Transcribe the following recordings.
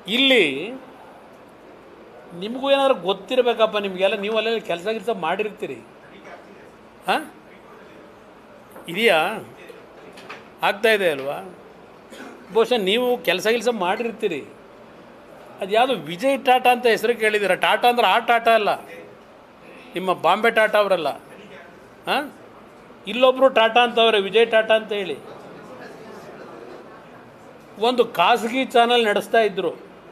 ಇಲ್ಲಿ ನಿಮಗೂ ಏನಾದರೂ ಗೊತ್ತಿರಬೇಕಪ್ಪ, ನಿಮಗೆಲ್ಲ ನೀವು ಅಲ್ಲೆಲ್ಲ ಕೆಲಸ ಮಾಡಿರ್ತೀರಿ. ಹಾಂ, ಇದೆಯಾ? ಆಗ್ತಾಯಿದೆ ಅಲ್ವಾ? ಬಹುಶಃ ನೀವು ಕೆಲಸ ಮಾಡಿರ್ತೀರಿ. ಅದು ಯಾವುದು ವಿಜಯ್ ಟಾಟಾ ಅಂತ ಹೆಸರು ಕೇಳಿದ್ದೀರ. ಟಾಟಾ ಅಂದ್ರೆ ಆ ಟಾಟಾ ಅಲ್ಲ, ನಿಮ್ಮ ಬಾಂಬೆ ಟಾಟಾ ಅವರಲ್ಲ. ಹಾಂ, ಇಲ್ಲೊಬ್ಬರು ಟಾಟಾ ಅಂತವ್ರೆ, ವಿಜಯ್ ಟಾಟಾ ಅಂತ ಹೇಳಿ. ಒಂದು ಖಾಸಗಿ ಚಾನಲ್ ನಡೆಸ್ತಾ ಇದ್ದರು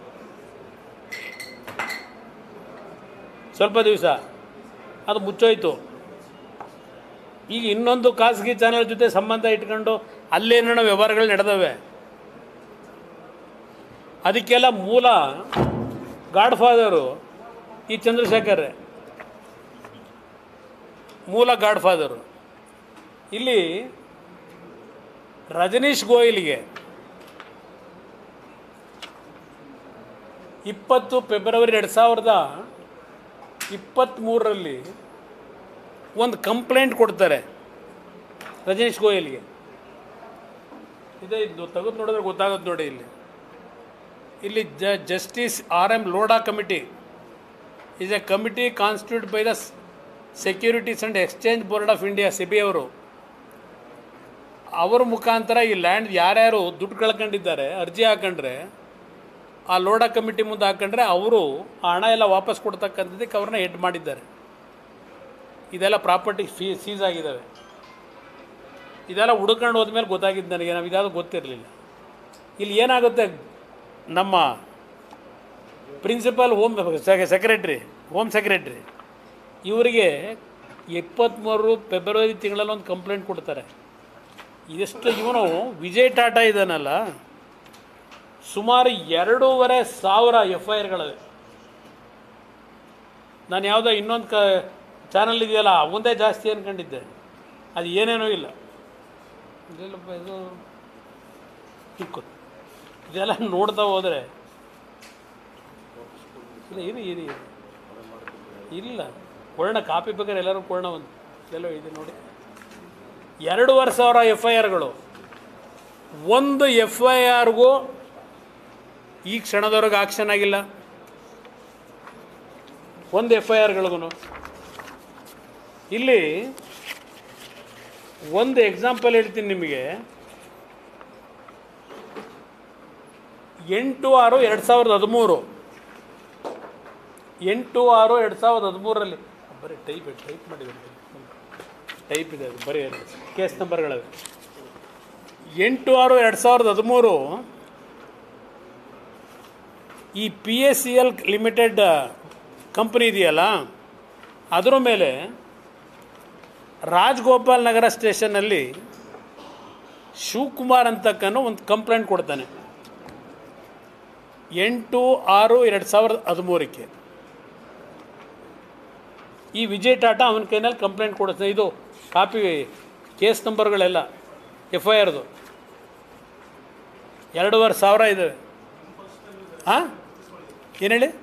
ಸ್ವಲ್ಪ ದಿವಸ, ಅದು ಮುಚ್ಚೋಯ್ತು. ಈಗ ಇನ್ನೊಂದು ಖಾಸಗಿ ಚಾನಲ್ ಜೊತೆ ಸಂಬಂಧ ಇಟ್ಕೊಂಡು ಅಲ್ಲೇನೋ ವ್ಯವಹಾರಗಳು ನಡೆದವೆ. ಅದಕ್ಕೆಲ್ಲ ಮೂಲ ಗಾಡ್ ಫಾದರು ಈ ಚಂದ್ರಶೇಖರ್, ಮೂಲ ಗಾಡ್ ಫಾದರು. ಇಲ್ಲಿ ರಜನೀಶ್ ಗೋಯಲ್ಗೆ 20 ಫೆಬ್ರವರಿ 2023 ಒಂದು ಕಂಪ್ಲೇಂಟ್ ಕೊಡ್ತಾರೆ ರಜನೀಶ್ ಗೋಯಲ್ಗೆ. ಇದು ತೆಗೆದು ನೋಡಿದ್ರೆ ಗೊತ್ತಾಗುತ್ತೆ ನೋಡಿ. ಇಲ್ಲಿ justice R.M. Lodha committee is a committee constitute by the securities and exchange board of India, SEBI ಅವರ ಮುಖಾಂತರ ಈ ಲ್ಯಾಂಡ್ ಯಾರ್ಯಾರು ದುಡ್ಡು ಕಳ್ಕೊಂಡಿದ್ದಾರೆ ಅರ್ಜಿ ಹಾಕೊಂಡ್ರೆ ಆ ಲೋಢಾ ಕಮಿಟಿ ಮುಂದೆ ಹಾಕೊಂಡ್ರೆ ಅವರು ಆ ಹಣ ಎಲ್ಲ ವಾಪಸ್ ಕೊಡ್ತಕ್ಕಂಥದ್ದಕ್ಕೆ ಅವ್ರನ್ನ ಹೆಡ್ ಮಾಡಿದ್ದಾರೆ. ಇದೆಲ್ಲ ಪ್ರಾಪರ್ಟಿ ಸೀಸ್ ಆಗಿದ್ದಾವೆ. ಇದೆಲ್ಲ ಹುಡ್ಕೊಂಡು ಹೋದ್ಮೇಲೆ ಗೊತ್ತಾಗಿದ್ದು ನನಗೆ, ನಾವು ಇದಾದರೂ ಗೊತ್ತಿರಲಿಲ್ಲ. ಇಲ್ಲಿ ಏನಾಗುತ್ತೆ, ನಮ್ಮ ಪ್ರಿನ್ಸಿಪಲ್ ಹೋಮ್ ಸೆಕ್ರೆಟ್ರಿ ಇವರಿಗೆ 23 ಫೆಬ್ರವರಿ ತಿಂಗಳಲ್ಲಿ ಒಂದು ಕಂಪ್ಲೇಂಟ್ ಕೊಡ್ತಾರೆ. ಎಷ್ಟು ಇವನು ವಿಜಯ್ ಟಾಟಾ ಇದ್ದಾನಲ್ಲ, ಸುಮಾರು 2,500 FIRಗಳಿವೆ. ನಾನು ಯಾವುದೋ ಇನ್ನೊಂದು ಚಾನಲ್ ಇದೆಯಲ್ಲ ಒಂದೇ ಜಾಸ್ತಿ ಅಂದ್ಕೊಂಡಿದ್ದೆ, ಅದು ಏನೇನೂ ಇಲ್ಲ. ಇದೆಲ್ಲಪ್ಪ ಇದು ಇದೆಲ್ಲ ನೋಡ್ತಾ ಹೋದರೆ ಇಲ್ಲ ಇಲ್ಲ ಕೊಡೋಣ, ಕಾಪಿ ಬೇಕಾದ್ರೆ ಎಲ್ಲರೂ ಕೊಡೋಣ. ಒಂದು ಎಲ್ಲೋ ಇದೆ ನೋಡಿ, 2,500 FIRಗಳು. ಒಂದು FIRಗೂ ಈ ಕ್ಷಣದವರೆಗೆ ಆಕ್ಷನ್ ಆಗಿಲ್ಲ. ಒಂದು FIRಗಳಿಗೂ. ಇಲ್ಲಿ ಒಂದು ಎಕ್ಸಾಂಪಲ್ ಹೇಳ್ತೀನಿ ನಿಮಗೆ. 8/6/2013 8/6/2013 ಬರೀ ಟೈಪ್ ಮಾಡಿದ್ದಾರೆ, ಟೈಪ್ ಇದೆ, ಅದು ಬರೀ ಕೇಸ್ ನಂಬರ್ಗಳವೆ. 8/6/2013 ಈ PACL ಲಿಮಿಟೆಡ್ ಕಂಪ್ನಿ ಇದೆಯಲ್ಲ, ಅದರ ಮೇಲೆ ರಾಜಗೋಪಾಲ್ ನಗರ ಸ್ಟೇಷನ್ನಲ್ಲಿ ಶಿವಕುಮಾರ್ ಅಂತಕ್ಕನ್ನು ಒಂದು ಕಂಪ್ಲೇಂಟ್ ಕೊಡ್ತಾನೆ 8/6/2013. ಈ ವಿಜಯ್ ಟಾಟಾ ಅವನ ಕೈನಲ್ಲಿ ಕಂಪ್ಲೇಂಟ್ ಕೊಡ್ತಾನೆ. ಇದು ಕಾಪಿ ಕೇಸ್ ನಂಬರ್ಗಳೆಲ್ಲ FIRದು 2,500 ಇದ್ದಾವೆ. ಹಾಂ, ಏನು ಹೇಳಿ?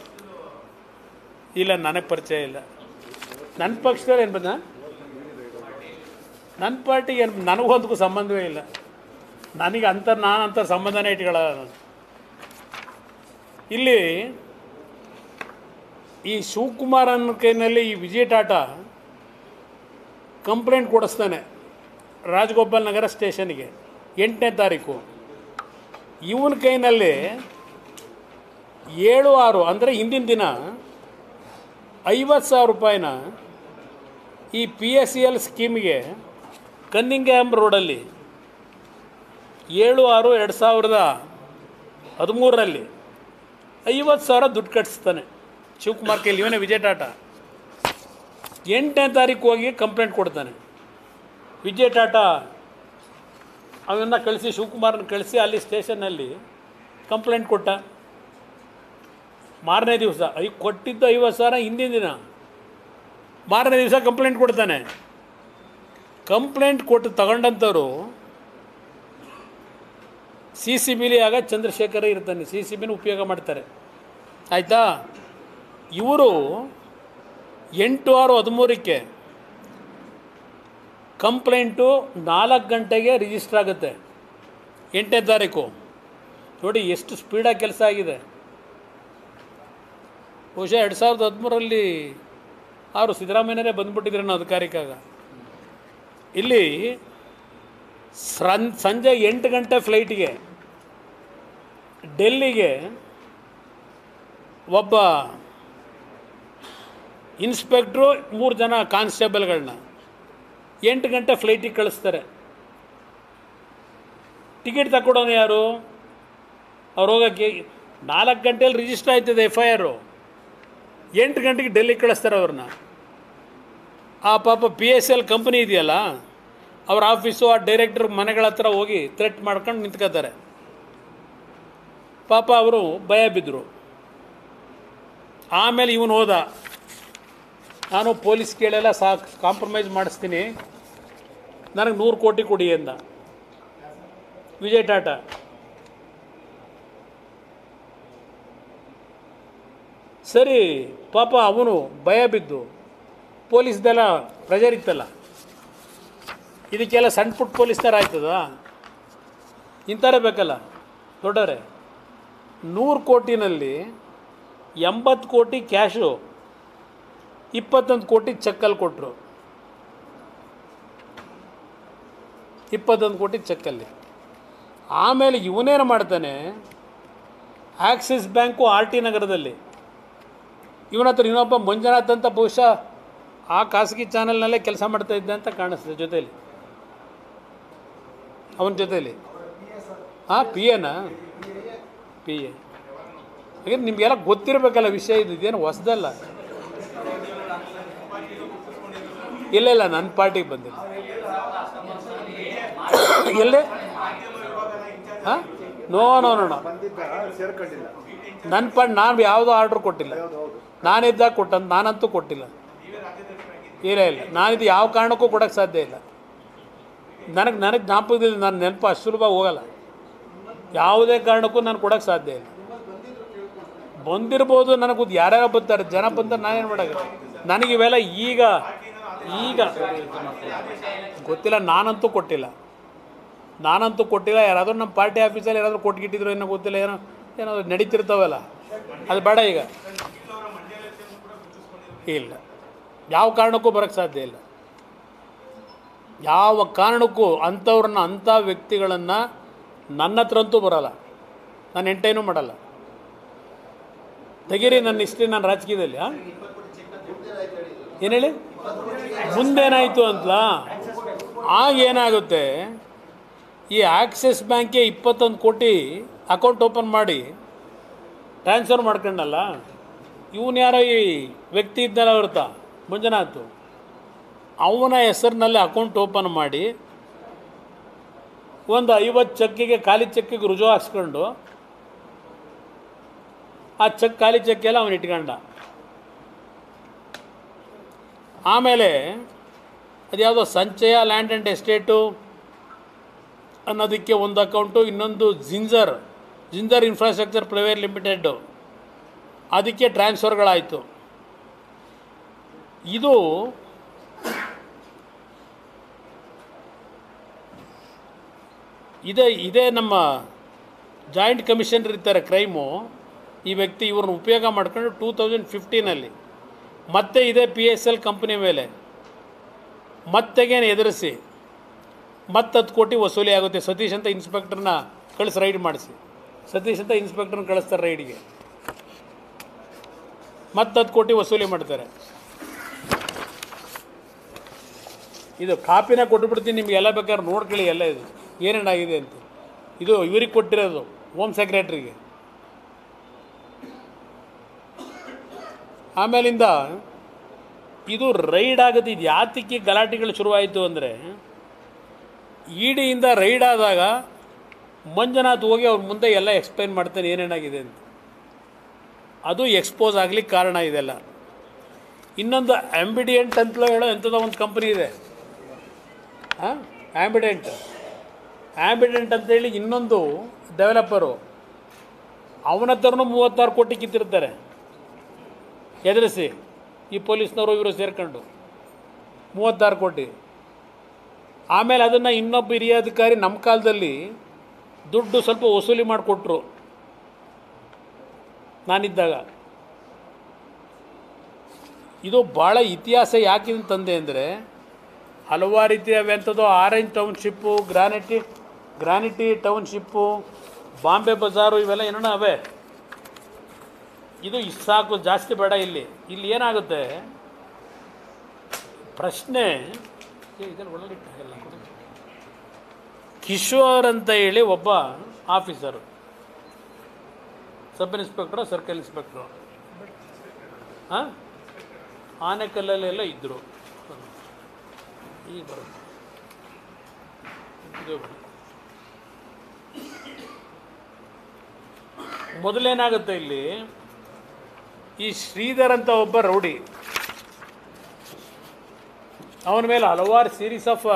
ಇಲ್ಲ, ನನಗೆ ಪರಿಚಯ ಇಲ್ಲ. ನನ್ನ ಪಕ್ಷದಲ್ಲಿ ಏನು ಬಂದ, ನನ್ನ ಪಾರ್ಟಿಗೆ ಏನು, ನನಗೊಂದಕ್ಕೂ ಸಂಬಂಧವೇ ಇಲ್ಲ. ನನಗೆ ನಾನು ಸಂಬಂಧನೇ ಇಟ್ಕೊಳ್ಳೋದು. ಇಲ್ಲಿ ಈ ಶಿವಕುಮಾರ್ ಅನ್ನೋ ಕೈನಲ್ಲಿ ಈ ವಿಜಯ್ ಟಾಟಾ ಕಂಪ್ಲೇಂಟ್ ಕೊಡಿಸ್ತಾನೆ ರಾಜಗೋಪಾಲ್ ನಗರ ಸ್ಟೇಷನ್ಗೆ 8ನೇ ತಾರೀಕು. ಇವನ ಕೈನಲ್ಲಿ 7/6 ಅಂದರೆ ಹಿಂದಿನ ದಿನ 50,000 ರೂಪಾಯಿನ ಈ PACL ಸ್ಕೀಮಿಗೆ ಕನ್ನಿಂಗ್ಹ್ಯಾಮ್ ರೋಡಲ್ಲಿ 7/6/2013 50,000 ದುಡ್ಡು ಕಟ್ಟಿಸ್ತಾನೆ ಶಿವಕುಮಾರ್ ಕೈಲಿ. ಇವನೇ ವಿಜಯ್ ಟಾಟಾ. 8ನೇ ತಾರೀಕು ಹೋಗಿ ಕಂಪ್ಲೇಂಟ್ ಕೊಡ್ತಾನೆ. ವಿಜಯ್ ಟಾಟಾ ಅವನ್ನ ಕಳಿಸಿ, ಶಿವಕುಮಾರನ್ನ ಕಳಿಸಿ ಅಲ್ಲಿ ಸ್ಟೇಷನ್ನಲ್ಲಿ ಕಂಪ್ಲೇಂಟ್ ಕೊಟ್ಟ. ಮಾರನೇ ದಿವಸ ಕೊಟ್ಟಿದ್ದು 50,000 ಹಿಂದಿನ ದಿನ, ಮಾರನೇ ದಿವಸ ಕಂಪ್ಲೇಂಟ್ ಕೊಡ್ತಾನೆ. ಕಂಪ್ಲೇಂಟ್ ಕೊಟ್ಟು ತಗೊಂಡಂಥವ್ರು CCBಲಿ ಆಗ ಚಂದ್ರಶೇಖರ ಇರ್ತಾನೆ, CCBನ ಉಪಯೋಗ ಮಾಡ್ತಾರೆ. ಆಯಿತಾ? ಇವರು 8/6/2013 ಕಂಪ್ಲೇಂಟು 4 ಗಂಟೆಗೆ ರಿಜಿಸ್ಟರ್ ಆಗುತ್ತೆ 8ನೇ ತಾರೀಕು. ನೋಡಿ ಎಷ್ಟು ಸ್ಪೀಡಾಗಿ ಕೆಲಸ ಆಗಿದೆ. ಬಹುಶಃ 2013ರಲ್ಲಿ ಅವರು ಸಿದ್ದರಾಮಯ್ಯನವರೇ ಬಂದುಬಿಟ್ಟಿದ್ರು ನಾವು ಅಧಿಕಾರಿಕಾಗ. ಇಲ್ಲಿ ಸಂಜೆ 8 ಗಂಟೆ ಫ್ಲೈಟಿಗೆ ಡೆಲ್ಲಿಗೆ ಒಬ್ಬ ಇನ್ಸ್ಪೆಕ್ಟ್ರು 3 ಜನ ಕಾನ್ಸ್ಟೇಬಲ್ಗಳನ್ನ 8 ಗಂಟೆ ಫ್ಲೈಟಿಗೆ ಕಳಿಸ್ತಾರೆ. ಟಿಕೆಟ್ ತಗೊಡೋನು ಯಾರು? ಅವ್ರು ಹೋಗೋಕ್ಕೆ 4 ಗಂಟೆಯಲ್ಲಿ ರಿಜಿಸ್ಟರ್ ಆಯ್ತದೆ FIR. 8 ಗಂಟೆಗೆ ಡೆಲ್ಲಿಗೆ ಕಳಿಸ್ತಾರೆ ಅವ್ರನ್ನ. ಆ ಪಾಪ PSL ಕಂಪ್ನಿ ಇದೆಯಲ್ಲ, ಅವ್ರ ಆಫೀಸು ಆ ಡೈರೆಕ್ಟರ್ ಮನೆಗಳ ಹತ್ರ ಹೋಗಿ ಥ್ರೆಟ್ ಮಾಡ್ಕೊಂಡು ನಿಂತ್ಕೋತಾರೆ. ಪಾಪ ಅವರು ಭಯ ಬಿದ್ದರು. ಆಮೇಲೆ ಇವನು ಹೋದ, ನಾನು ಪೊಲೀಸ್ ಕೇಳೆಲ್ಲ ಕಾಂಪ್ರಮೈಸ್ ಮಾಡಿಸ್ತೀನಿ, ನನಗೆ 100 ಕೋಟಿ ಕೊಡಿ ಅಂದ ವಿಜಯ್ ಟಾಟಾ. ಸರಿ, ಪಾಪ ಅವನು ಭಯ ಬಿದ್ದು, ಪೊಲೀಸ್ದೆಲ್ಲ ಪ್ರೆಜರ್ ಇತ್ತಲ್ಲ, ಇದಕ್ಕೆಲ್ಲ ಸಣ್ಣ ಪುಟ್ಟ ಪೊಲೀಸ್ ಥರ ಆಯ್ತದ, ಇಂಥರೇ ಬೇಕಲ್ಲ ದೊಡ್ಡವರೇ. 100 ಕೋಟಿನಲ್ಲಿ 80 ಕೋಟಿ ಕ್ಯಾಶು, 21 ಕೋಟಿ ಚೆಕ್ಕಲ್ಲಿ ಕೊಟ್ಟರು. 21 ಕೋಟಿ ಚೆಕ್ಕಲ್ಲಿ. ಆಮೇಲೆ ಇವನೇನು ಮಾಡ್ತಾನೆ, ಆಕ್ಸಿಸ್ ಬ್ಯಾಂಕು RT ನಗರದಲ್ಲಿ ಇವನ ಹತ್ರ ಇನ್ನೊಬ್ಬ ಮಂಜುನಾಥ್ ಅಂತ ಬಹುಶಃ ಆ ಖಾಸಗಿ ಚಾನಲ್ನಲ್ಲೇ ಕೆಲಸ ಮಾಡ್ತಾ ಇದ್ದೆ ಅಂತ ಕಾಣಿಸ್ತದೆ ಜೊತೆಯಲ್ಲಿ, ಅವನ ಜೊತೆಯಲ್ಲಿ. PA ಹಾಗೆ ನಿಮಗೆಲ್ಲ ಗೊತ್ತಿರಬೇಕಲ್ಲ ವಿಷಯ. ಇದೇನು ಹೊಸದಲ್ಲ. ಇಲ್ಲ ನನ್ನ ಪಾರ್ಟಿಗೆ ಬಂದಿಲ್ಲ. ಎಲ್ಲೇ ನೋ ನನ್ನ ಪಾರ್ಟಿ ನಾನು ಯಾವುದೋ ಆರ್ಡ್ರ್ ಕೊಟ್ಟಿಲ್ಲ. ನಾನಿದ್ದಾಗ ಕೊಟ್ಟಂತ ನಾನಂತೂ ಕೊಟ್ಟಿಲ್ಲ. ಇಲ್ಲ ನಾನಿದು ಯಾವ ಕಾರಣಕ್ಕೂ ಕೊಡೋಕ್ಕೆ ಸಾಧ್ಯ ಇಲ್ಲ. ನನಗೆ ಜ್ಞಾಪಕದಲ್ಲಿ ನನ್ನ ನೆನಪು ಅಷ್ಟು ಸುಲಭ ಹೋಗಲ್ಲ. ಯಾವುದೇ ಕಾರಣಕ್ಕೂ ನಾನು ಕೊಡೋಕ್ಕೆ ಸಾಧ್ಯ ಇಲ್ಲ. ಬಂದಿರ್ಬೋದು, ನನಗೆ ಯಾರ್ಯಾರು ಬರ್ತಾರೆ, ಜನ ಬಂದರೆ ನಾನೇನು ಮಾಡೋಕ್ಕೆ. ನನಗೆ ಇವೆಲ್ಲ ಈಗ ಗೊತ್ತಿಲ್ಲ. ನಾನಂತೂ ಕೊಟ್ಟಿಲ್ಲ. ಯಾರಾದರೂ ನಮ್ಮ ಪಾರ್ಟಿ ಆಫೀಸಲ್ಲಿ ಯಾರಾದರೂ ಕೊಟ್ಗಿಟ್ಟಿದ್ರು ಏನೋ ಗೊತ್ತಿಲ್ಲ. ಏನೋ ನಡೀತಿರ್ತಾವಲ್ಲ, ಅದು ಬೇಡ ಈಗ. ಇಲ್ಲ, ಯಾವ ಕಾರಣಕ್ಕೂ ಬರೋಕ್ಕೆ ಸಾಧ್ಯ ಇಲ್ಲ. ಯಾವ ಕಾರಣಕ್ಕೂ ಅಂಥ ವ್ಯಕ್ತಿಗಳನ್ನು ನನ್ನ ಹತ್ರ ಅಂತೂ ಬರೋಲ್ಲ. ನಾನು ಎಂಟೈನೂ ಮಾಡಲ್ಲ. ತೆಗೀರಿ ನನ್ನ ಹಿಸ್ಟ್ರಿ, ನಾನು ರಾಜಕೀಯದಲ್ಲಿ. ಏನು ಹೇಳಿ, ಮುಂದೇನಾಯಿತು ಅಂತಲ. ಆಗ ಏನಾಗುತ್ತೆ, ಈ ಆಕ್ಸಿಸ್ ಬ್ಯಾಂಕ್ಗೆ 21 ಕೋಟಿ ಅಕೌಂಟ್ ಓಪನ್ ಮಾಡಿ ಟ್ರಾನ್ಸ್ಫರ್ ಮಾಡ್ಕೊಂಡಲ್ಲ, ಇವನು ಯಾರೋ ಈ ವ್ಯಕ್ತಿ ಇದ್ದಲ್ಲ ಅವ್ರತ ಮಂಜುನಾಥ್, ಅವನ ಹೆಸರಿನಲ್ಲಿ ಅಕೌಂಟ್ ಓಪನ್ ಮಾಡಿ ಒಂದು 50 ಚೆಕ್ಕಿಗೆ, ಖಾಲಿ ಚೆಕ್ಕಿಗೆ ರುಜುವು ಹಾಕ್ಸ್ಕೊಂಡು ಆ ಖಾಲಿ ಚೆಕ್ಕೆಲ್ಲ ಅವನು ಇಟ್ಕೊಂಡ. ಆಮೇಲೆ ಅದು ಯಾವುದೋ ಸಂಚಯ ಲ್ಯಾಂಡ್ ಆ್ಯಂಡ್ ಎಸ್ಟೇಟು ಅನ್ನೋದಕ್ಕೆ ಒಂದು ಅಕೌಂಟು, ಇನ್ನೊಂದು ಜಿಂಜರ್ ಇನ್ಫ್ರಾಸ್ಟ್ರಕ್ಚರ್ ಪ್ರೈವೇಟ್ ಲಿಮಿಟೆಡ್ಡು, ಅದಕ್ಕೆ ಟ್ರಾನ್ಸ್ಫರ್ಗಳಾಯಿತು. ಇದೇ ನಮ್ಮ ಜಾಯಿಂಟ್ ಕಮಿಷನರ್ ಇರ್ತಾರೆ ಕ್ರೈಮು, ಈ ವ್ಯಕ್ತಿ ಇವ್ರನ್ನ ಉಪಯೋಗ ಮಾಡ್ಕೊಂಡು 2015ನಲ್ಲಿ ಮತ್ತೆ ಇದೇ PSL ಕಂಪ್ನಿ ಮೇಲೆ ಮತ್ತೆಗೇನು ಎದುರಿಸಿ 10 ಕೋಟಿ ವಸೂಲಿ ಆಗುತ್ತೆ. ಸತೀಶ್ ಅಂತ ಇನ್ಸ್ಪೆಕ್ಟರ್ನ ರೈಡ್ ಮಾಡಿಸಿ, ಸತೀಶ್ ಅಂತ ಇನ್ಸ್ಪೆಕ್ಟರ್ನ ಕಳಿಸ್ತಾರೆ ರೈಡ್ಗೆ, 10 ಕೋಟಿ ವಸೂಲಿ ಮಾಡ್ತಾರೆ. ಇದು ಕಾಪಿನ ಕೊಟ್ಟುಬಿಡ್ತೀನಿ, ನಿಮಗೆಲ್ಲ ಬೇಕಾದ್ರೆ ನೋಡ್ಕೊಳ್ಳಿ ಎಲ್ಲ ಇದು ಏನೇನಾಗಿದೆ ಅಂತ. ಇದು ಇವ್ರಿಗೆ ಕೊಟ್ಟಿರೋದು ಹೋಮ್ ಸೆಕ್ರೆಟ್ರಿಗೆ. ಆಮೇಲಿಂದ ಇದು ರೈಡ್ ಆಗುತ್ತೆ. ಇದು ಯಾತಕ್ಕೆ ಗಲಾಟೆಗಳು ಶುರುವಾಯಿತು ಅಂದರೆ, EDಯಿಂದ ರೈಡ್ ಆದಾಗ ಮಂಜುನಾಥ್ ಹೋಗಿ ಅವ್ರ ಮುಂದೆ ಎಲ್ಲ ಎಕ್ಸ್ಪ್ಲೈನ್ ಮಾಡ್ತಾನೆ ಏನೇನಾಗಿದೆ ಅಂತ. ಅದು ಎಕ್ಸ್ಪೋಸ್ ಆಗಲಿಕ್ಕೆ ಕಾರಣ ಇದೆಲ್ಲ. ಇನ್ನೊಂದು ಆಂಬಿಡಿಯೆಂಟ್ ಅಂತಲೋ ಹೇಳೋ ಎಂಥದೋ ಒಂದು ಕಂಪ್ನಿ ಇದೆ, ಆಂಬಿಡೆಂಟ್ ಅಂತೇಳಿ ಇನ್ನೊಂದು ಡೆವಲಪರು, ಅವನ ಹತ್ರನೂ 36 ಕೋಟಿ ಕಿತ್ತಿರ್ತಾರೆ ಎದುರಿಸಿ, ಈ ಪೊಲೀಸ್ನವರು ಇವರು ಸೇರ್ಕೊಂಡು 36 ಕೋಟಿ. ಆಮೇಲೆ ಅದನ್ನು ಇನ್ನೊಬ್ಬ ಹಿರಿಯ ಅಧಿಕಾರಿ ನಮ್ಮ ಕಾಲದಲ್ಲಿ ದುಡ್ಡು ಸ್ವಲ್ಪ ವಸೂಲಿ ಮಾಡಿಕೊಟ್ರು ನಾನಿದ್ದಾಗ. ಇದು ಭಾಳ ಇತಿಹಾಸ ಯಾಕಿಂದು ತಂದೆ ಅಂದರೆ, ಹಲವಾರು ರೀತಿಯ ಎಂಥದ್ದು ಆರೆಂಜ್ ಟೌನ್ಶಿಪ್ಪು, ಗ್ರಾನಿಟಿ ಟೌನ್ಶಿಪ್ಪು, ಬಾಂಬೆ ಬಜಾರು, ಇವೆಲ್ಲ ಏನೋ ಅವೇ. ಇದು ಸಾಕು, ಜಾಸ್ತಿ ಬೇಡ. ಇಲ್ಲಿ ಏನಾಗುತ್ತೆ ಪ್ರಶ್ನೆ, ಇದರಲ್ಲಿ ಒಳಗಿಟ್ಟಾಗಲ್ಲ. ಕಿಶೋರ್ ಅಂತ ಹೇಳಿ ಒಬ್ಬ officer, sub inspector, circle inspector, ಹಾಂ, ಆನೆಕಲ್ಲಲ್ಲೆಲ್ಲ ಇದ್ದರು. ಈಗ ಬರುತ್ತೆ ಮೊದಲೇನಾಗುತ್ತೆ ಇಲ್ಲಿ, ಈ ಶ್ರೀಧರ್ ಅಂತ ಒಬ್ಬ ರೌಡಿ, ಅವನ ಮೇಲೆ ಹಲವಾರು ಸೀರೀಸ್ ಆಫ್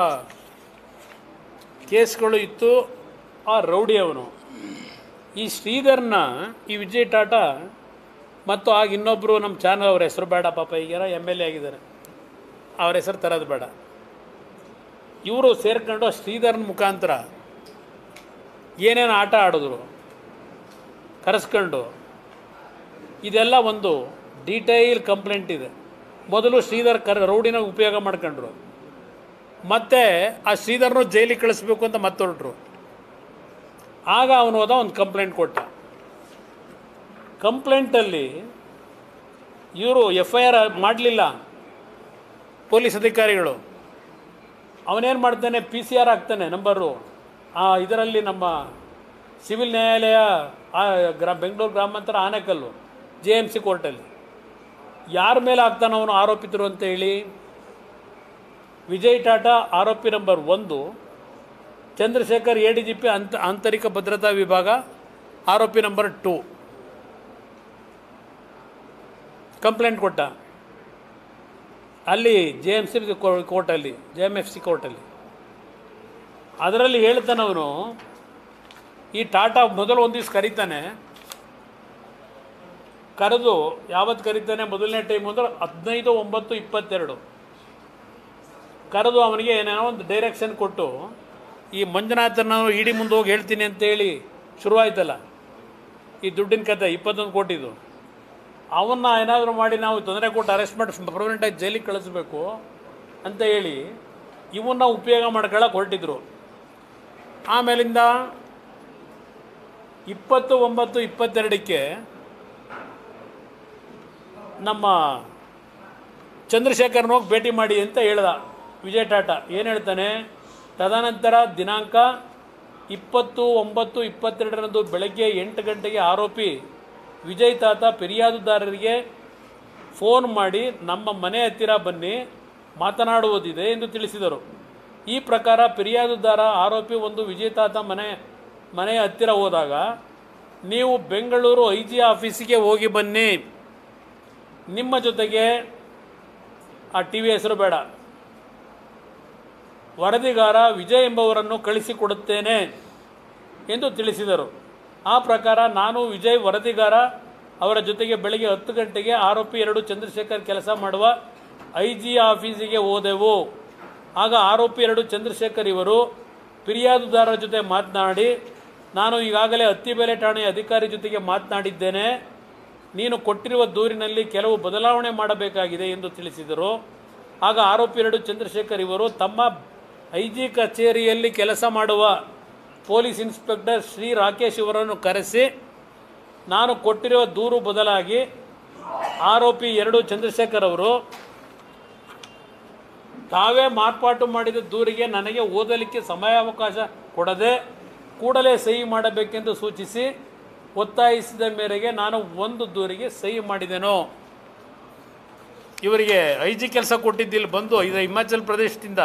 ಕೇಸ್ಗಳು ಇತ್ತು. ಆ ರೌಡಿ ಅವನು. ಈ ಶ್ರೀಧರ್ನ ಈ ವಿಜಯ್ ಟಾಟಾ ಮತ್ತು ಆಗ ಇನ್ನೊಬ್ಬರು ನಮ್ಮ ಚಾನಲ್, ಅವ್ರ ಹೆಸರು ಬೇಡ ಪಾಪ, ಈಗಾರ MLA ಆಗಿದ್ದಾರೆ, ಅವ್ರ ಹೆಸರು ತರೋದು ಬೇಡ. ಇವರು ಸೇರ್ಕೊಂಡು ಆ ಶ್ರೀಧರ್ನ ಮುಖಾಂತರ ಏನೇನು ಆಟ ಆಡಿದ್ರು ಕರೆಸ್ಕೊಂಡು, ಇದೆಲ್ಲ ಒಂದು ಡೀಟೈಲ್ ಕಂಪ್ಲೇಂಟ್ ಇದೆ. ಮೊದಲು ಶ್ರೀಧರ್ ರೌಡಿನ ಉಪಯೋಗ ಮಾಡ್ಕೊಂಡ್ರು, ಮತ್ತು ಆ ಶ್ರೀಧರ್ನು ಜೈಲಿಗೆ ಕಳಿಸ್ಬೇಕು ಅಂತ ಮತ್ತೆ ಹೊರಟ್ರು. ಆಗ ಅವನು ಹೋದ ಒಂದು ಕಂಪ್ಲೇಂಟ್ ಕೊಟ್ಟ. ಕಂಪ್ಲೇಂಟಲ್ಲಿ ಇವರು FIR ಮಾಡಲಿಲ್ಲ ಪೊಲೀಸ್ ಅಧಿಕಾರಿಗಳು. ಅವನೇನು ಮಾಡ್ತಾನೆ, PCR ಹಾಕ್ತಾನೆ ನಂಬರು. ಇದರಲ್ಲಿ ನಮ್ಮ ಸಿವಿಲ್ ನ್ಯಾಯಾಲಯ ಬೆಂಗಳೂರು ಗ್ರಾಮಾಂತರ ಆನೆಕಲ್ಲು JMC ಕೋರ್ಟಲ್ಲಿ ಯಾರ ಮೇಲೆ ಹಾಕ್ತಾನೆ ಅವನು ಆರೋಪಿತರು ಅಂತ ಹೇಳಿ, ವಿಜಯ್ ಟಾಟಾ ಆರೋಪಿ ನಂಬರ್ 1, ಚಂದ್ರಶೇಖರ್ ADGP ಆಂತರಿಕ ಭದ್ರತಾ ವಿಭಾಗ ಆರೋಪಿ ನಂಬರ್ 2 ಕಂಪ್ಲೇಂಟ್ ಕೊಟ್ಟ ಅಲ್ಲಿ JMFC ಕೋರ್ಟಲ್ಲಿ. ಅದರಲ್ಲಿ ಹೇಳ್ತಾನೆ ಅವನು, ಈ ಟಾಟಾ ಮೊದಲು ಒಂದು ದಿವಸ ಕರೀತಾನೆ. ಕರೆದು ಯಾವತ್ತು ಕರೀತಾನೆ, ಮೊದಲನೇ ಟೈಮ್ ಅಂದರೆ 15/9/22 ಕರೆದು ಅವನಿಗೆ ಏನೇನೋ ಒಂದು ಡೈರೆಕ್ಷನ್ ಕೊಟ್ಟು, ಈ ಮಂಜುನಾಥನ ಇಡೀ ಮುಂದೆ ಹೋಗಿ ಹೇಳ್ತೀನಿ ಅಂತೇಳಿ ಶುರುವಾಯ್ತಲ್ಲ ಈ ದುಡ್ಡಿನ ಕತೆ, 21 ಕೋಟಿದು. ಅವನ್ನ ಏನಾದರೂ ಮಾಡಿ ನಾವು ತೊಂದರೆ ಕೊಟ್ಟು ಅರೆಸ್ಟ್ ಮಾಡಿ ಪರ್ಮನೆಂಟಾಗಿ ಜೈಲಿಗೆ ಕಳಿಸ್ಬೇಕು ಅಂತ ಹೇಳಿ ಇವನ್ನ ಉಪಯೋಗ ಮಾಡ್ಕೊಳ್ಳೋಕೆ ಹೊರಟಿದ್ರು. ಆಮೇಲಿಂದ 20/9/22ಕ್ಕೆ ನಮ್ಮ ಚಂದ್ರಶೇಖರ್ನ ಹೋಗಿ ಭೇಟಿ ಮಾಡಿ ಅಂತ ಹೇಳ್ದ ವಿಜಯ್ ಟಾಟಾ. ಏನು ಹೇಳ್ತಾನೆ, ತದನಂತರ ದಿನಾಂಕ 20/9/22ರಂದು ಬೆಳಗ್ಗೆ 8 ಗಂಟೆಗೆ ಆರೋಪಿ ವಿಜಯ್ ತಾತ ಫಿರ್ಯಾದುದಾರರಿಗೆ ಫೋನ್ ಮಾಡಿ ನಮ್ಮ ಮನೆ ಹತ್ತಿರ ಬನ್ನಿ ಮಾತನಾಡುವುದಿದೆ ಎಂದು ತಿಳಿಸಿದರು. ಈ ಪ್ರಕಾರ ಫಿರ್ಯಾದುದಾರ ಆರೋಪಿ ಒಂದು ವಿಜಯ್ ತಾತ ಮನೆಯ ಹತ್ತಿರ ಹೋದಾಗ, ನೀವು ಬೆಂಗಳೂರು IG ಆಫೀಸಿಗೆ ಹೋಗಿ ಬನ್ನಿ, ನಿಮ್ಮ ಜೊತೆಗೆ ಆ TV ಹೆಸರು ಬೇಡ, ವರದಿಗಾರ ವಿಜಯ್ ಎಂಬವರನ್ನು ಕಳಿಸಿಕೊಡುತ್ತೇನೆ ಎಂದು ತಿಳಿಸಿದರು. ಆ ಪ್ರಕಾರ ನಾನು ವಿಜಯ್ ವರದಿಗಾರ ಅವರ ಜೊತೆಗೆ ಬೆಳಗ್ಗೆ 10 ಗಂಟೆಗೆ ಆರೋಪಿ 2 ಚಂದ್ರಶೇಖರ್ ಕೆಲಸ ಮಾಡುವ IG ಆಫೀಸಿಗೆ ಹೋದೆವು. ಆಗ ಆರೋಪಿ 2 ಚಂದ್ರಶೇಖರ್ ಇವರು ಫಿರ್ಯಾದುದಾರರ ಜೊತೆ ಮಾತನಾಡಿ, ನಾನು ಈಗಾಗಲೇ ಅತ್ತಿಬೇಲೆ ಠಾಣೆಯ ಅಧಿಕಾರಿ ಜೊತೆಗೆ ಮಾತನಾಡಿದ್ದೇನೆ, ನೀನು ಕೊಟ್ಟಿರುವ ದೂರಿನಲ್ಲಿ ಕೆಲವು ಬದಲಾವಣೆ ಮಾಡಬೇಕಾಗಿದೆ ಎಂದು ತಿಳಿಸಿದರು. ಆಗ ಆರೋಪಿ 2 ಚಂದ್ರಶೇಖರ್ ಇವರು ತಮ್ಮ IG ಕಚೇರಿಯಲ್ಲಿ ಕೆಲಸ ಮಾಡುವ ಪೊಲೀಸ್ ಇನ್ಸ್ಪೆಕ್ಟರ್ ಶ್ರೀ ರಾಕೇಶ್ ಇವರನ್ನು ಕರೆಸಿ, ನಾನು ಕೊಟ್ಟಿರುವ ದೂರು ಬದಲಾಗಿ ಆರೋಪಿ 2 ಚಂದ್ರಶೇಖರ್ ಅವರು ತಾವೇ ಮಾರ್ಪಾಟು ಮಾಡಿದ ದೂರಿಗೆ ನನಗೆ ಓದಲಿಕ್ಕೆ ಸಮಯಾವಕಾಶ ಕೊಡದೆ ಕೂಡಲೇ ಸಹಿ ಮಾಡಬೇಕೆಂದು ಸೂಚಿಸಿ ಒತ್ತಾಯಿಸಿದ ಮೇರೆಗೆ ನಾನು ಒಂದು ದೂರಿಗೆ ಸಹಿ ಮಾಡಿದೆನು. ಇವರಿಗೆ IG ಕೆಲಸ ಕೊಟ್ಟಿದ್ದಿಲ್ಲಿ ಬಂದು ಇದು ಹಿಮಾಚಲ್ ಪ್ರದೇಶದಿಂದ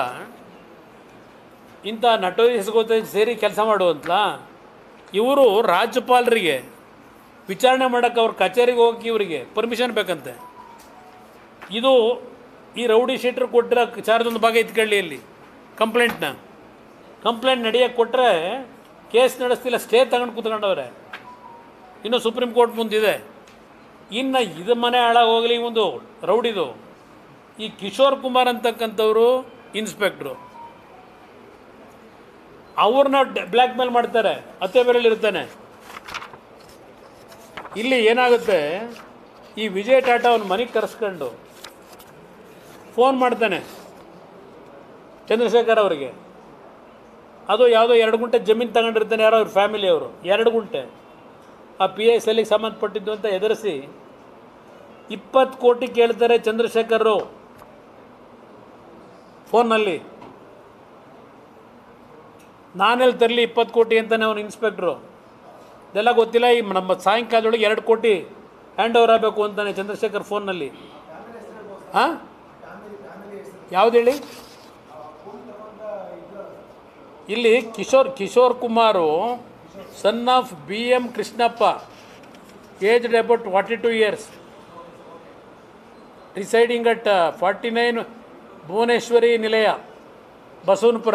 ಇಂಥ ನಟೋರಿಯಸ್ ಸೇರಿ ಕೆಲಸ ಮಾಡುವಂತಲ್ಲ. ಇವರು ರಾಜ್ಯಪಾಲರಿಗೆ ವಿಚಾರಣೆ ಮಾಡೋಕ್ಕೆ ಅವ್ರ ಕಚೇರಿಗೆ ಹೋಗಿ ಇವರಿಗೆ ಪರ್ಮಿಷನ್ ಬೇಕಂತೆ. ಇದು ಈ ರೌಡಿ ಶೀಟ್ರ್ ಕೊಟ್ಟಿರೋ ಚಾರ್ಜೊಂದು ಭಾಗ ಇತ್ಕೊಳ್ಳಿ. ಅಲ್ಲಿ ಕಂಪ್ಲೇಂಟ್ ನಡೆಯೋಕ್ಕೆ ಕೊಟ್ಟರೆ ಕೇಸ್ ನಡೆಸ್ತಿಲ್ಲ, ಸ್ಟೇ ತಗೊಂಡು ಕೂತ್ಕೊಂಡವ್ರೆ. ಇನ್ನು ಸುಪ್ರೀಂ ಕೋರ್ಟ್ ಮುಂದಿದೆ. ಇನ್ನು ಇದು ಮನೆ ಹಾಳಾಗೋಗಲಿ ಒಂದು ರೌಡಿದು. ಈ ಕಿಶೋರ್ ಕುಮಾರ್ ಅಂತಕ್ಕಂಥವರು ಇನ್ಸ್ಪೆಕ್ಟ್ರು, ಅವ್ರನ್ನ ಬ್ಲ್ಯಾಕ್ ಮೇಲ್ ಮಾಡ್ತಾರೆ, ಅತ್ತೆ ಬೇರೆಯಲ್ಲಿ ಇರ್ತಾನೆ. ಇಲ್ಲಿ ಏನಾಗುತ್ತೆ, ಈ ವಿಜಯ್ ಟಾಟಾ ಅವ್ನ ಮನೆಗೆ ಕರೆಸ್ಕೊಂಡು ಫೋನ್ ಮಾಡ್ತಾನೆ ಚಂದ್ರಶೇಖರ್ ಅವರಿಗೆ. ಅದು ಯಾವುದೋ 2 ಗುಂಟೆ ಜಮೀನು ತಗೊಂಡಿರ್ತಾನೆ ಯಾರೋ ಅವ್ರ ಫ್ಯಾಮಿಲಿಯವರು, 2 ಗುಂಟೆ ಆ PISL ಸಂಬಂಧಪಟ್ಟಿದ್ದು ಅಂತ ಎದುರಿಸಿ 20 ಕೋಟಿ ಕೇಳ್ತಾರೆ ಚಂದ್ರಶೇಖರ್ ಫೋನ್ನಲ್ಲಿ. ನಾನೆಲ್ಲಿ ತರಲಿ 20 ಕೋಟಿ ಅಂತಾನೆ ಅವನು ಇನ್ಸ್ಪೆಕ್ಟ್ರು. ಇದೆಲ್ಲ ಗೊತ್ತಿಲ್ಲ. ಈ ನಮ್ಮ ಸಾಯಂಕಾಲದೊಳಗೆ 2 ಕೋಟಿ ಹ್ಯಾಂಡ್ ಓವರ್ ಆಗಬೇಕು ಅಂತಾನೆ ಚಂದ್ರಶೇಖರ್ ಫೋನ್ನಲ್ಲಿ. ಹಾಂ, ಯಾವ್ದು ಹೇಳಿ? ಇಲ್ಲಿ Kishore Kumar, son of BM Krishnappa, aged about 42 years, residing at 49 Bhuvaneshwari Nilaya, Basavanapura.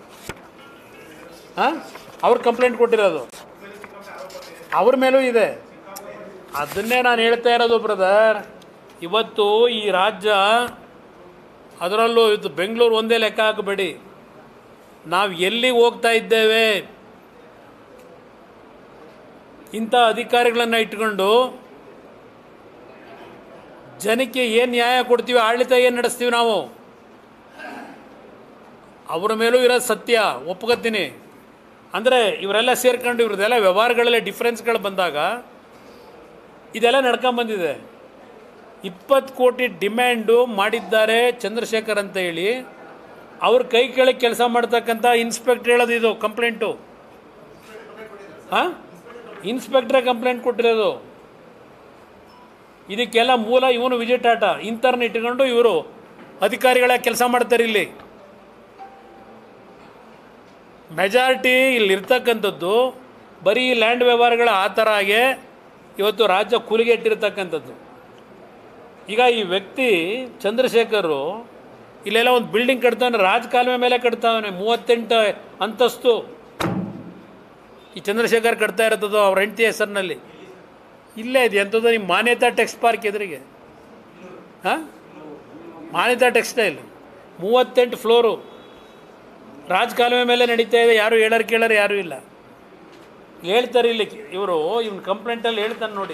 ಹಾಂ, ಅವ್ರು ಕಂಪ್ಲೇಂಟ್ ಕೊಟ್ಟಿರೋದು, ಅವ್ರ ಮೇಲೂ ಇದೆ. ಅದನ್ನೇ ನಾನು ಹೇಳ್ತಾ ಇರೋದು ಬ್ರದರ್. ಇವತ್ತು ಈ ರಾಜ್ಯ, ಅದರಲ್ಲೂ ಇದು ಬೆಂಗಳೂರು ಒಂದೇ ಲೆಕ್ಕ ಹಾಕಬೇಡಿ, ನಾವು ಎಲ್ಲಿ ಹೋಗ್ತಾ ಇದ್ದೇವೆ. ಇಂಥ ಅಧಿಕಾರಿಗಳನ್ನು ಇಟ್ಕೊಂಡು ಜನಕ್ಕೆ ಏನು ನ್ಯಾಯ ಕೊಡ್ತೀವಿ, ಆಡಳಿತ ಏನು ನಡೆಸ್ತೀವಿ ನಾವು, ಅವರ ಮೇಲೂ ಇರೋದು ಸತ್ಯ, ಒಪ್ಕೋತೀನಿ. ಅಂದರೆ ಇವರೆಲ್ಲ ಸೇರ್ಕೊಂಡು ಇವ್ರದ್ದೆಲ್ಲ ವ್ಯವಹಾರಗಳಲ್ಲೇ ಡಿಫ್ರೆನ್ಸ್ಗಳು ಬಂದಾಗ ಇದೆಲ್ಲ ನಡ್ಕೊಂಬಂದಿದೆ. 20 ಕೋಟಿ ಡಿಮ್ಯಾಂಡು ಮಾಡಿದ್ದಾರೆ ಚಂದ್ರಶೇಖರ್ ಅಂತ ಹೇಳಿ ಅವ್ರ ಕೈ ಕೆಳಗೆ ಕೆಲಸ ಮಾಡ್ತಕ್ಕಂಥ ಇನ್ಸ್ಪೆಕ್ಟರ್ ಹೇಳೋದು ಇದು ಕಂಪ್ಲೇಂಟು. ಹಾಂ, ಇನ್ಸ್ಪೆಕ್ಟ್ರೇ ಕಂಪ್ಲೇಂಟ್ ಕೊಟ್ಟಿರೋದು. ಇದಕ್ಕೆಲ್ಲ ಮೂಲ ಇವನು ವಿಜಯ್ ಟಾಟಾ. ಇಂಥವ್ರನ್ನ ಇಟ್ಕೊಂಡು ಇವರು ಅಧಿಕಾರಿಗಳ ಕೆಲಸ ಮಾಡ್ತಾರೆ. ಇಲ್ಲಿ ಮೆಜಾರಿಟಿ ಇಲ್ಲಿರ್ತಕ್ಕಂಥದ್ದು ಬರೀ ಲ್ಯಾಂಡ್ ವ್ಯವಹಾರಗಳ ಆ ಥರ ಹಾಗೆ ಇವತ್ತು ರಾಜ್ಯ ಕೂಲಿಗೆಟ್ಟಿರ್ತಕ್ಕಂಥದ್ದು. ಈಗ ಈ ವ್ಯಕ್ತಿ ಚಂದ್ರಶೇಖರು ಇಲ್ಲೆಲ್ಲ ಒಂದು ಬಿಲ್ಡಿಂಗ್ ಕಟ್ತಾವನೆ, ರಾಜಕಾಲುವೆ ಮೇಲೆ ಕಟ್ತಾವನೆ, 38 ಅಂತಸ್ತು. ಈ ಚಂದ್ರಶೇಖರ್ ಕಟ್ತಾ ಇರ್ತದೋ ಅವ್ರ ಹೆಂಡತಿ ಹೆಸರಿನಲ್ಲಿ. ಇಲ್ಲೇ ಇದೆ ಎಂಥದ್ದು, ನಿಮ್ಮ ಮಾನ್ಯತಾ ಟೆಕ್ಸ್ಟ್ ಪಾರ್ಕ್ ಎದುರಿಗೆ. ಹಾಂ, ಮಾನ್ಯತಾ ಟೆಕ್ಸ್ಟೈಲ್ 38 ಫ್ಲೋರು, ರಾಜಕಾಲುವೆ ಮೇಲೆ ನಡೀತಾ ಇದೆ. ಯಾರು ಹೇಳೋರು ಕೇಳೋರು ಯಾರೂ ಇಲ್ಲ. ಹೇಳ್ತಾರೆ ಇಲ್ಲಿ ಇವರು, ಇವನ್ ಕಂಪ್ಲೇಂಟಲ್ಲಿ ಹೇಳ್ತಾನೆ ನೋಡಿ.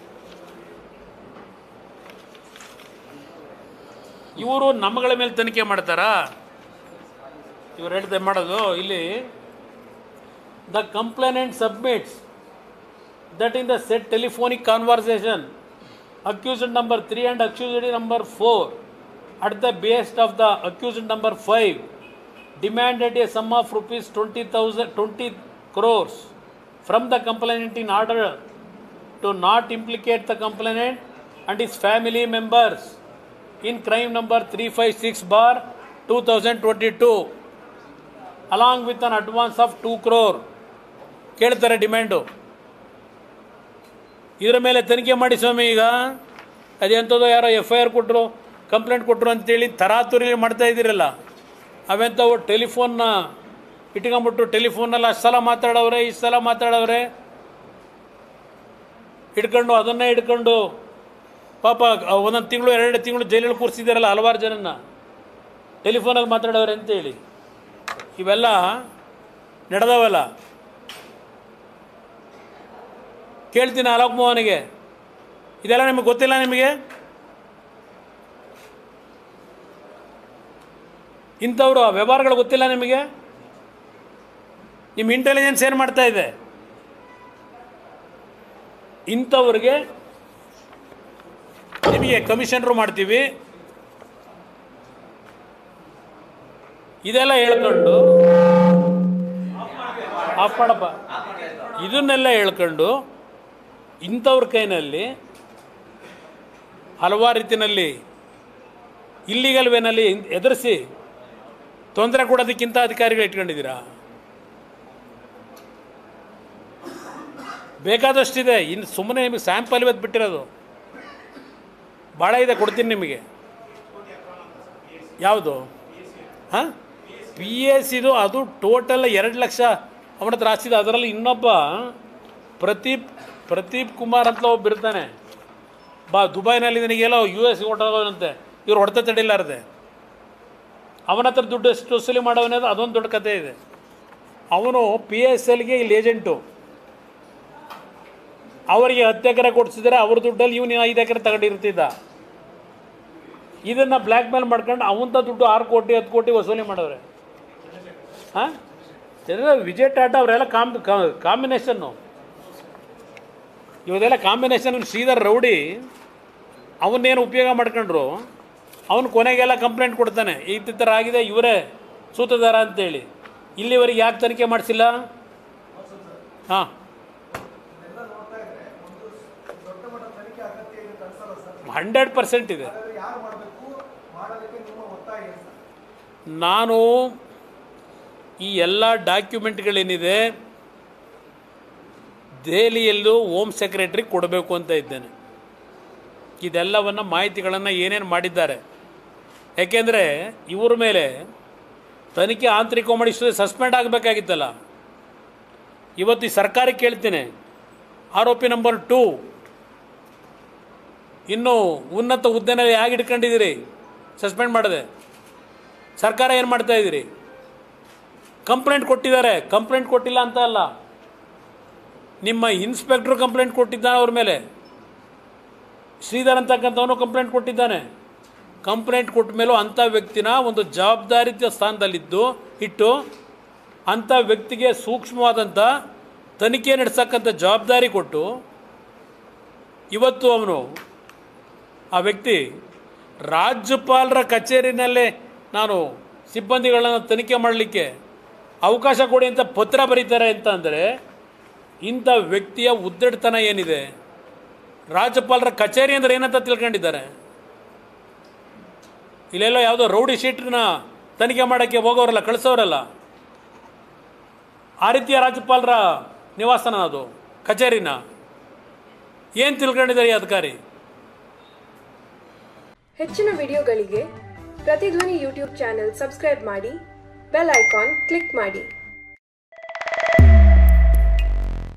ಇವರು ನಮ್ಮಗಳ ಮೇಲೆ ತನಿಖೆ ಮಾಡ್ತಾರಾ? ಇವರು ಹೇಳ್ತಾ ಮಾಡೋದು ಇಲ್ಲಿ, the complainant submits that in the said telephonic conversation accused number 3 and accused number 4 at the behest of the accused number 5 demanded a sum of rupees 20 crores from the complainant in order to not implicate the complainant and his family members in crime number 356/2022 along with an advance of 2 crore. ಕೇಳ್ತಾರೆ demand. ಇದರ ಮೇಲೆ ತನಿಖೆ ಮಾಡಿ ಸ್ವಾಮಿ. ಈಗ ಅದೆಂಥದ್ದು ಯಾರೋ FIR ಕೊಟ್ಟರು, complaint ಕೊಟ್ಟರು ಅಂತೇಳಿ ತರಾತುರಿ ಮಾಡ್ತಾ ಇದ್ದೀರಲ್ಲ, ಅವೆಂಥವು ಟೆಲಿಫೋನ್ನ ಇಟ್ಕೊಂಬಿಟ್ಟು ಟೆಲಿಫೋನಲ್ಲಿ ಅಷ್ಟು ಸಲ ಮಾತಾಡೋರೆ, ಇಷ್ಟು ಸಲ ಮಾತಾಡೋರೆ ಹಿಡ್ಕೊಂಡು, ಅದನ್ನೇ ಹಿಡ್ಕೊಂಡು ಪಾಪ ಒಂದೊಂದು ತಿಂಗಳು 2 ತಿಂಗಳು ಜೈಲಲ್ಲಿ ಕೂರಿಸಿದಾರಲ್ಲ ಹಲವಾರು ಜನನ್ನ, ಟೆಲಿಫೋನಲ್ಲಿ ಮಾತಾಡೋರೆ ಅಂತೇಳಿ. ಇವೆಲ್ಲ ನಡೆದವಲ್ಲ. ಕೇಳ್ತೀನಿ ಅಲೋಕ್ ಮೋಹನ್ಗೆ, ಇದೆಲ್ಲ ನಿಮಗೆ ಗೊತ್ತಿಲ್ಲ? ನಿಮಗೆ ಇಂಥವ್ರು ವ್ಯವಹಾರಗಳು ಗೊತ್ತಿಲ್ಲ ನಿಮಗೆ? ನಿಮ್ಮ ಇಂಟೆಲಿಜೆನ್ಸ್ ಏನು ಮಾಡ್ತಾ ಇದೆ? ಇಂಥವ್ರಿಗೆ ನಿಮಗೆ ಕಮಿಷನರು ಮಾಡ್ತೀವಿ, ಇದೆಲ್ಲ ಹೇಳ್ಕೊಂಡು ಆಫ್ ಮಾಡಪ್ಪ, ಇದನ್ನೆಲ್ಲ ಹೇಳ್ಕೊಂಡು ಇಂಥವ್ರ ಕೈನಲ್ಲಿ ಹಲವಾರು ರೀತಿಯಲ್ಲಿ ಇಲ್ಲಿಗಲ್ ವೇನಲ್ಲಿ ಎದುರಿಸಿ ತೊಂದರೆ ಕೊಡೋದಕ್ಕಿಂತ ಅಧಿಕಾರಿಗಳು ಇಟ್ಕೊಂಡಿದ್ದೀರಾ? ಬೇಕಾದಷ್ಟಿದೆ. ಇನ್ನು ಸುಮ್ಮನೆ ನಿಮಗೆ ಸ್ಯಾಂಪಲ್ ಇವತ್ತು ಬಿಟ್ಟಿರೋದು ಭಾಳ ಇದೆ, ಕೊಡ್ತೀನಿ ನಿಮಗೆ. ಯಾವುದು? ಹಾಂ, PAS ಇದು, ಅದು ಟೋಟಲ್ 2 ಲಕ್ಷ ಅವನ ಹತ್ರ ಆಸ್ತಿದೆ. ಅದರಲ್ಲಿ ಇನ್ನೊಬ್ಬ ಪ್ರದೀಪ್ ಕುಮಾರ್ ಅಂತ ಒಬ್ಬ ಇರ್ತಾನೆ, ದುಬೈನಲ್ಲಿ ನನಗೆಲ್ಲೋ US ಹೊಟ್ಟೋಗೋನಂತೆ. ಇವ್ರು ಹೊಡೆತ ತಡಿಲಾರದೆ ಅವನ ಹತ್ರ ದುಡ್ಡು ಎಷ್ಟು ವಸೂಲಿ ಮಾಡೋವನೇದು ಅದೊಂದು ದೊಡ್ಡ ಕಥೆ ಇದೆ. ಅವನು PSLಗೆ ಇಲ್ಲಿ ಏಜೆಂಟು, ಅವರಿಗೆ 10 ಎಕರೆ ಕೊಡಿಸಿದರೆ ಅವ್ರ ದುಡ್ಡಲ್ಲಿ ಇವನು 5 ಎಕರೆ ತಗೊಂಡಿರ್ತಿದ್ದ. ಇದನ್ನು ಬ್ಲ್ಯಾಕ್ ಮೇಲ್ ಮಾಡ್ಕೊಂಡು ಅವಂಥ ದುಡ್ಡು 6 ಕೋಟಿ 10 ಕೋಟಿ ವಸೂಲಿ ಮಾಡವ್ರೆ. ಹಾಂ, ವಿಜಯ್ ಟಾಟಾ ಅವರೆಲ್ಲ ಕಾಂಬಿನೇಷನ್ನು, ಇವದೆಲ್ಲ ಕಾಂಬಿನೇಷನ್. ಶ್ರೀಧರ್ ರೌಡಿ ಅವನ್ನೇನು ಉಪಯೋಗ ಮಾಡ್ಕೊಂಡ್ರು, ಅವನು ಕೊನೆಗೆಲ್ಲ ಕಂಪ್ಲೇಂಟ್ ಕೊಡ್ತಾನೆ, ಈ ಥರ ಆಗಿದೆ, ಇವರೇ ಸೂತ್ರಧಾರ ಅಂತೇಳಿ. ಇಲ್ಲಿವರೆಗೆ ಯಾಕೆ ತನಿಖೆ ಮಾಡಿಸಿಲ್ಲ? ಹಾಂ, 100% ಇದೆ. ನಾನು ಈ ಎಲ್ಲ ಡಾಕ್ಯುಮೆಂಟ್ಗಳೇನಿದೆ ದೆಹಲಿಯಲ್ಲೂ ಹೋಮ್ ಸೆಕ್ರೆಟರಿ ಕೊಡಬೇಕು ಅಂತ ಇದ್ದೇನೆ. ಇದೆಲ್ಲವನ್ನು ಮಾಹಿತಿಗಳನ್ನು ಏನೇನು ಮಾಡಿದ್ದಾರೆ, ಯಾಕೆಂದರೆ ಇವ್ರ ಮೇಲೆ ತನಿಖೆ ಆಂತರಿಕ ಮಾಡಿ ಸಸ್ಪೆಂಡ್ ಆಗಬೇಕಾಗಿತ್ತಲ್ಲ. ಇವತ್ತು ಈ ಸರ್ಕಾರಕ್ಕೆ ಕೇಳ್ತೇನೆ, ಆರೋಪಿ ನಂಬರ್ 2 ಇನ್ನೂ ಉನ್ನತ ಹುದ್ದೆನಲ್ಲಿ ಹೇಗೆ ಇಟ್ಕೊಂಡಿದ್ದೀರಿ? ಸಸ್ಪೆಂಡ್ ಮಾಡಿದೆ. ಸರ್ಕಾರ ಏನು ಮಾಡ್ತಾ ಇದ್ದೀರಿ? ಕಂಪ್ಲೇಂಟ್ ಕೊಟ್ಟಿದ್ದಾರೆ, ಕಂಪ್ಲೇಂಟ್ ಕೊಟ್ಟಿಲ್ಲ ಅಂತ ಅಲ್ಲ, ನಿಮ್ಮ ಇನ್ಸ್ಪೆಕ್ಟ್ರು ಕಂಪ್ಲೇಂಟ್ ಕೊಟ್ಟಿದ್ದಾನೆ ಅವ್ರ ಮೇಲೆ. ಶ್ರೀಧರ್ ಅಂತಕ್ಕಂಥವನು ಕಂಪ್ಲೇಂಟ್ ಕೊಟ್ಟಿದ್ದಾನೆ. ಕಂಪ್ಲೇಂಟ್ ಕೊಟ್ಟ ಮೇಲೂ ಅಂಥ ವ್ಯಕ್ತಿನ ಒಂದು ಜವಾಬ್ದಾರಿತ ಸ್ಥಾನದಲ್ಲಿದ್ದು ಇಟ್ಟು ಅಂಥ ವ್ಯಕ್ತಿಗೆ ಸೂಕ್ಷ್ಮವಾದಂಥ ತನಿಖೆ ನಡೆಸಕ್ಕಂಥ ಜವಾಬ್ದಾರಿ ಕೊಟ್ಟು ಇವತ್ತು ಅವನು ಆ ವ್ಯಕ್ತಿ ರಾಜ್ಯಪಾಲರ ಕಚೇರಿನಲ್ಲೇ ನಾನು ಸಿಬ್ಬಂದಿಗಳನ್ನು ತನಿಖೆ ಮಾಡಲಿಕ್ಕೆ ಅವಕಾಶ ಕೊಡಿ ಅಂತ ಪತ್ರ ಬರೀತಾರೆ ಅಂತ ಅಂದರೆ ಇಂಥ ವ್ಯಕ್ತಿಯ ಉದ್ದಟತನ ಏನಿದೆ? ರಾಜ್ಯಪಾಲರ ಕಚೇರಿ ಅಂದರೆ ಏನಂತ ತಿಳ್ಕೊಂಡಿದ್ದಾರೆ? ಇಲ್ಲೆಲ್ಲೋ ಯಾವುದೋ ರೌಡಿ ಶೀಟ್ರನ್ನ ತನಿಖೆ ಮಾಡೋಕ್ಕೆ ಹೋಗೋರಲ್ಲ, ಕಳಿಸೋರಲ್ಲ, ಆ ರೀತಿಯ ರಾಜ್ಯಪಾಲರ ನಿವಾಸನ ಅದು, ಕಚೇರಿನ ಏನು ತಿಳ್ಕೊಂಡಿದ್ದಾರೆ ಈ ಅಧಿಕಾರಿ? ಹೆಚ್ಚಿನ ವಿಡಿಯೋಗಳಿಗೆ ಪ್ರತಿಧ್ವನಿ ಯೂಟ್ಯೂಬ್ ಚಾನೆಲ್ ಸಬ್ಸ್ಕ್ರೈಬ್ ಮಾಡಿ, ಬೆಲ್ ಐಕಾನ್ ಕ್ಲಿಕ್ ಮಾಡಿ.